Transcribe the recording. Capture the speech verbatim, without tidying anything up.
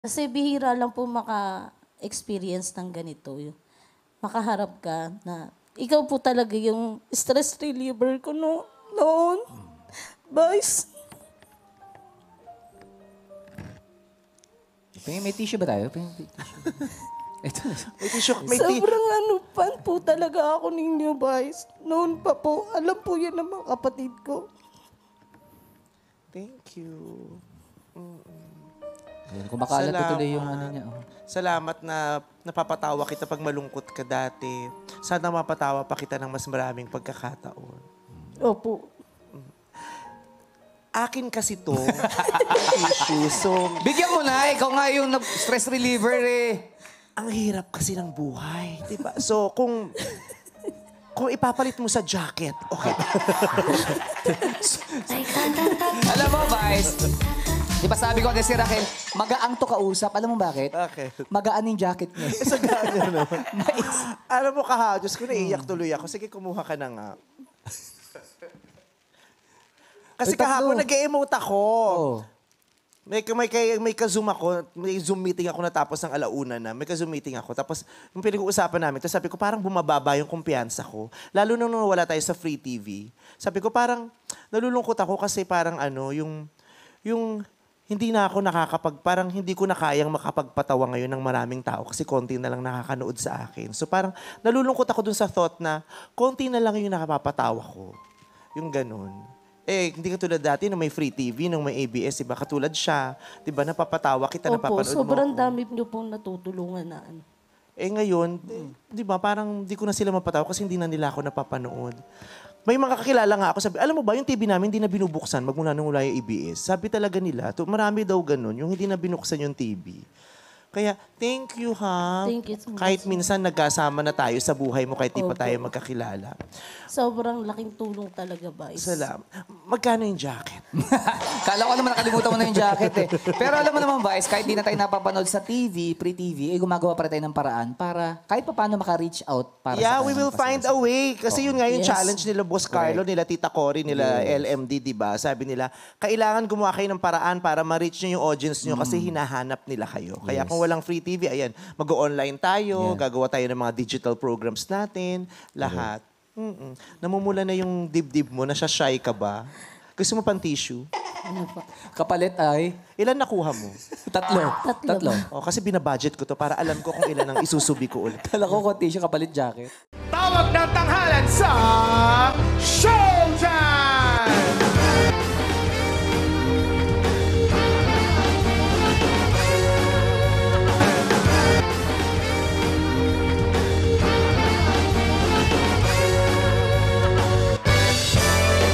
Kasi bihira lang po maka-experience ng ganito. Makaharap ka na ikaw po talaga yung stress reliever ko no, noon. Boys. May tissue ba tayo? May tissue. Ito. May tissue. May Sobrang ano, fan po talaga ako ninyo, boys. Noon pa po, alam po yan ng mga kapatid ko. Thank you. Mm-mm. Kumakalat po tuloy yung ano niya. Oh. Salamat na napapatawa kita pag malungkot ka dati. Sana mapatawa pa kita ng mas maraming pagkakataon. Opo. Akin kasi to, issue. So, bigyan mo na, ikaw nga yung stress reliever eh. Ang hirap kasi ng buhay, di ba? So, kung kung ipapalit mo sa jacket, okay. Alam mo, Vice, di ba sabi ko kay si Racquel, magaang to kausap. Alam mo bakit? Okay. Magaan yung jacket niya. Sa gano'n, no? Alam mo, kaha, Diyos ko, naiiyak tuloy ako. Sige, kumuha ka na nga. Kasi kahapon nag-e-emote ako. Oh. May, may, may ka-zoom ako, may Zoom meeting ako natapos ng alauna na. May ka-Zoom meeting ako. Tapos yung pinag-uusapan namin, tapos sabi ko parang bumababa yung kumpiyansa ko. Lalo nung wala tayo sa free T V. Sabi ko parang nalulungkot ako kasi parang ano, yung, yung hindi na ako nakakapag, parang hindi ko na kayang makapagpatawa ngayon ng maraming tao kasi konti na lang nakakanood sa akin. So parang nalulungkot ako dun sa thought na konti na lang yung nakapapatawa ko. Yung ganun. Eh, hindi katulad dati nung may free T V, nung may A B S, diba? Katulad siya, diba? Napapatawa kita, Opo, napapanood mo ako. sobrang dami niyo pong natutulungan na ano. Eh ngayon, mm. di ba, parang di ko na sila mapatawa kasi hindi na nila ako napapanood. May mga kakilala nga ako, sabi, alam mo ba, yung T V namin hindi na binubuksan magmula nung wala yung A B S. Sabi talaga nila, to, marami daw ganun, yung hindi na binuksan yung T V. Kaya, thank you, ha? Thank you so much. Kahit minsan nagkasama na tayo sa buhay mo, kahit di pa tayo magkakilala. Sobrang laking tulong talaga, boys. Salamat. Magkano yung jacket? Kala ko naman nakalimutan mo na yung jacket eh. Pero alam mo naman, Vice, kahit di na tayo napapanood sa T V, pre-T V, eh gumagawa pa rin tayo ng paraan para kahit pa paano maka-reach out para yeah, sa we will find a way. Kasi yun nga yung Yes. challenge nila Boss Carlo, nila Tita Cory, nila Yes. L M D, di ba? Sabi nila, kailangan gumawa kayo ng paraan para ma-reach nyo yung audience nyo kasi hinahanap nila kayo. Kaya Yes. kung walang free T V, ayan, mag-online tayo, Yeah. gagawa tayo ng mga digital programs natin, lahat. Mm-mm. Namumula na yung dibdib mo, nasya-shy ka ba? Gusto mo pang tissue? Ano pa? Kapalit ay Ilan nakuha mo? tatlo. Tatlo. Tatlo. Oh, kasi binabudget ko to para alam ko kung ilan ang isusubi ko ulit. Kala ko kung tissue, kapalit jacket. Tawag ng tanghalan sa Show!